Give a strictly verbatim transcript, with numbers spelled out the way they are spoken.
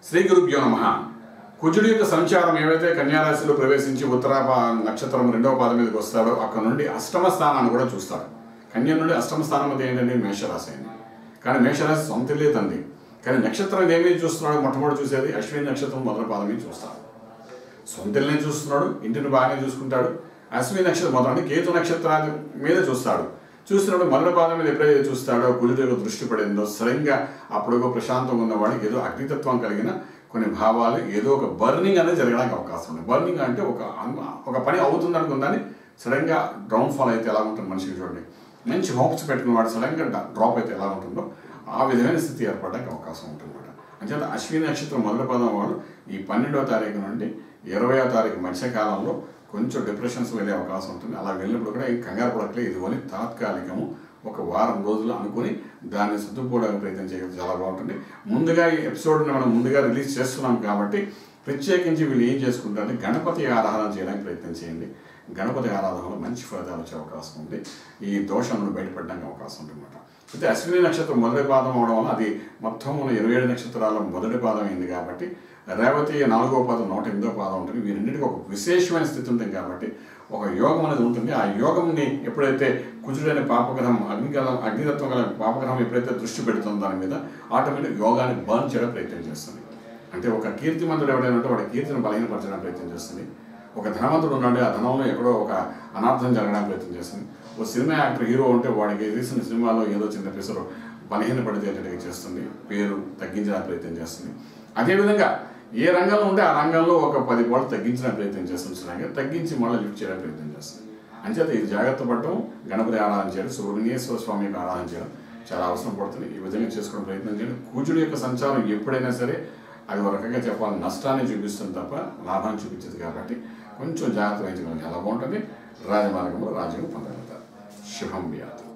శ్రీ గురుభ్యో నమః. కుజుడి యొక్క సంచారం ఏవైతే కన్యారాశిలో ప్రవేశించి ఉత్తర నక్షత్రం రెండవ పాదం మీదకి వస్తాడో అక్కడ నుండి అష్టమ స్థానాన్ని కూడా చూస్తాడు. కన్య నుండి అష్టమ స్థానం అది ఏంటంటే మేషరాశి అయింది. కానీ మేషరాశి సొంతలే తంది. కానీ నక్షత్రం ఏమేమి చూస్తున్నాడు? మొట్టమొదటి చూసేది అశ్విని నక్షత్రం మొదటి పాదం మీద చూస్తాడు. సొంతల్నే చూస్తున్నాడు, ఇంటిని బాగానే చూసుకుంటాడు. అశ్విని నక్షత్రం మొదటి కేతు నక్షత్రాన్ని మీద చూస్తాడు. చూసినప్పుడు మొదటి పాదం మీద ఎప్పుడైతే చూస్తాడో కుజుడి యొక్క దృష్టి పడిందో సరిగ్గా అప్పుడు ప్రశాంతంగా ఉన్నవాడికి ఏదో అగ్నితత్వం కలిగిన కొన్ని భావాలు ఏదో ఒక బర్నింగ్ అనేది జరగడానికి అవకాశం ఉంది. బర్నింగ్ అంటే ఒక ఒక పని అవుతుంది అనుకుందని సడన్గా డౌన్ ఫాల్ అయితే ఎలా ఉంటుంది మనిషికి చూడండి. మంచి హోప్స్ పెట్టుకున్న వాడు సడన్గా డ్రాప్ అయితే ఎలా ఉంటుందో ఆ విధమైన స్థితి ఏర్పడడానికి అవకాశం ఉంటుందన్నమాట. అంచేత అశ్విని నక్షత్రం మొదటి పదం వాడు ఈ పన్నెండవ తారీఖు నుండి ఇరవయో తారీఖు మధ్యకాలంలో కొంచెం డిప్రెషన్స్ వెళ్ళే అవకాశం ఉంటుంది. అలా వెళ్ళినప్పుడు కూడా ఈ కంగారు పడట్లేదు, ఇది అని తాత్కాలికము ఒక వారం రోజులు అనుకుని దాన్ని సర్దుకోవడానికి ప్రయత్నం చేయడం చాలా బాగుంటుంది. ముందుగా ఈ ఎపిసోడ్ని మనం ముందుగా రిలీజ్ చేస్తున్నాం కాబట్టి ప్రత్యేకించి వీళ్ళు ఏం చేసుకుంటారంటే గణపతి ఆరాధన చేయడానికి ప్రయత్నం చేయండి. గణపతి ఆరాధనలో మంచి ఫలితాలు వచ్చే అవకాశం ఉంది. ఈ దోషం నుండి బయటపడడానికి అవకాశం ఉంటుందన్నమాట. అయితే అశ్విని నక్షత్రం మొదటి పాదం అవడం వల్ల అది మొత్తం ఇరవై ఏడు నక్షత్రాల మొదటి పాదం అయింది కాబట్టి రేవతి నాలుగవ పాదం నూట ఎనిమిదో పాదం ఉంటుంది. వీరింటికి ఒక విశేషమైన స్థితి ఉంటుంది కాబట్టి ఒక యోగం అనేది ఉంటుంది. ఆ యోగంని ఎప్పుడైతే కుజుడైన పాపగ్రహం అగ్నిగ్రహం అగ్నితత్వం గల పాపగ్రహం ఎప్పుడైతే దృష్టి పెడుతుందో దాని మీద ఆటోమేటిక్ యోగాన్ని బర్న్ చేయడం ప్రయత్నం చేస్తుంది. అంటే ఒక కీర్తిమంతుడు ఎవడైనా ఉంటే వాడి కీర్తిని బలహీనపరచడానికి ప్రయత్నం చేస్తుంది. ఒక ధనవంతుడు ఉన్నాడు, ఆ ధనంలో ఎక్కడో ఒక అనార్థం జరగడానికి ప్రయత్నం చేస్తుంది. ఒక సినిమా యాక్టర్ హీరో ఉంటే వాడికి తీసిన సినిమాలో ఏదో చిన్న పిసరు బలహీనపడితేటట్టుగా చేస్తుంది, పేరు తగ్గించడానికి ప్రయత్నం చేస్తుంది. అదేవిధంగా ఏ రంగంలో ఉంటే ఆ రంగంలో ఒక పది కోట్లు తగ్గించడానికి ప్రయత్నం చేస్తుంది, తగ్గించి మళ్ళీ లిఫ్ట్ చేయడానికి ప్రయత్నం చేస్తుంది. అంచేత ఇది జాగ్రత్త పడటం, గణపతి ఆరాధన చేయడం, సుబ్రహ్మణ్యేశ్వర స్వామి యొక్క ఆరాధన చేయడం చాలా అవసరం పడుతుంది. ఈ విధంగా చేసుకోవడం ప్రయత్నం చేయండి. కుజుడి యొక్క సంచారం ఎప్పుడైనా సరే అది ఒక రకంగా చెప్పాలి నష్టాన్ని చూపిస్తుంది తప్ప లాభాన్ని చూపించదు కాబట్టి కొంచెం జాగ్రత్త వహించగలిగితే చాలా బాగుంటుంది. రాజమార్గంలో రాజ్యం పొందగలుగుతారు. శుభం వ్యాధి.